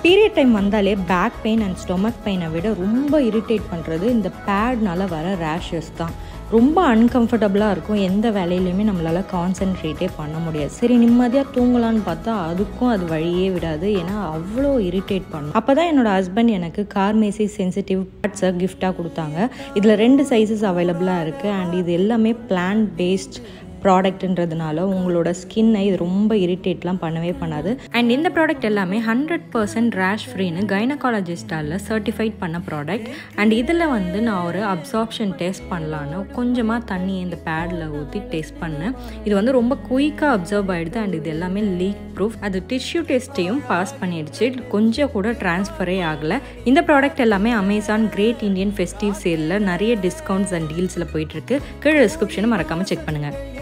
Period time வந்தாலே back pain and stomach பெயினை விட ரொம்ப இரிட்டேட் பண்ணுறது இந்த பேட்னால வர ரேஷஸ் தான். ரொம்ப அன்கம்ஃபர்டபுளாக இருக்கும். எந்த வேலையிலையுமே நம்மளால் கான்சென்ட்ரேட்டே பண்ண முடியாது. சரி நிம்மதியாக தூங்கலான்னு பார்த்தா அதுக்கும் அது வழியே விடாது. ஏன்னா அவ்வளோ இரிட்டேட் பண்ணும். அப்போ தான் என்னோடய ஹஸ்பண்ட் எனக்கு கார்மேசி சென்சிட்டிவ் பேட்ஸை கிஃப்டாக கொடுத்தாங்க. இதில் 2 சைஸஸ் அவைலபிளாக இருக்குது. அண்ட் இது எல்லாமே பிளான்ட் பேஸ்ட் ப்ராடக்ட்ன்றதுனால உங்களோட ஸ்கின்னை இது ரொம்ப இரிட்டேட்லாம் பண்ணவே பண்ணாது. அண்ட் இந்த ப்ராடக்ட் எல்லாமே 100% ரேஷ் ஃப்ரீன்னு கைனகாலஜிஸ்டால் சர்டிஃபைட் பண்ண ப்ராடக்ட். அண்ட் இதில் நான் ஒரு அப்சார்ப்ஷன் டெஸ்ட் பண்ணலான்னு கொஞ்சமாக தண்ணியை இந்த பேடில் ஊற்றி டெஸ்ட் பண்ணேன். இது ரொம்ப குயிக்காக அப்சர்வ் ஆகிடுது. அண்ட் இது எல்லாமே லீக் ப்ரூஃப். அது டிஷ்யூ டெஸ்ட்டையும் பாஸ் பண்ணிடுச்சு. கொஞ்சம் கூட ட்ரான்ஸ்ஃபரே ஆகலை. இந்த ப்ராடக்ட் எல்லாமே அமேசான் கிரேட் இண்டியன் ஃபெஸ்டிவ் சேலில் நிறைய டிஸ்கவுண்ட்ஸ் அண்ட் டீல்ஸில் போயிட்டுருக்கு. கீழே டிஸ்கிரிப்ஷனை மறக்காமல் செக் பண்ணுங்கள்.